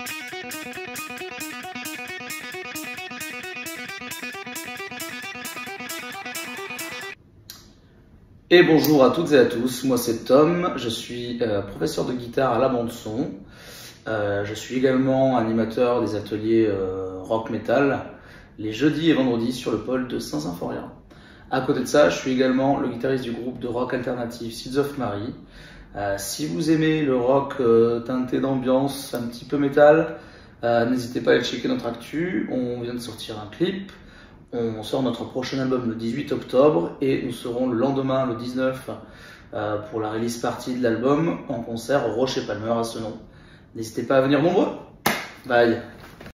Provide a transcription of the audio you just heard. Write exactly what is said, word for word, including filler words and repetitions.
Et bonjour à toutes et à tous, moi c'est Tom, je suis euh, professeur de guitare à la bande son, euh, je suis également animateur des ateliers euh, rock metal les jeudis et vendredis sur le pôle de Saint-Symphorien. À côté de ça, je suis également le guitariste du groupe de rock alternatif Seeds of Mary. Euh, si vous aimez le rock euh, teinté d'ambiance, un petit peu métal, euh, n'hésitez pas à aller checker notre actu, on vient de sortir un clip. On sort notre prochain album le dix-huit octobre et nous serons le lendemain, le dix-neuf, euh, pour la release party de l'album en concert au Rocher Palmer à ce nom. N'hésitez pas à venir nombreux. Bye.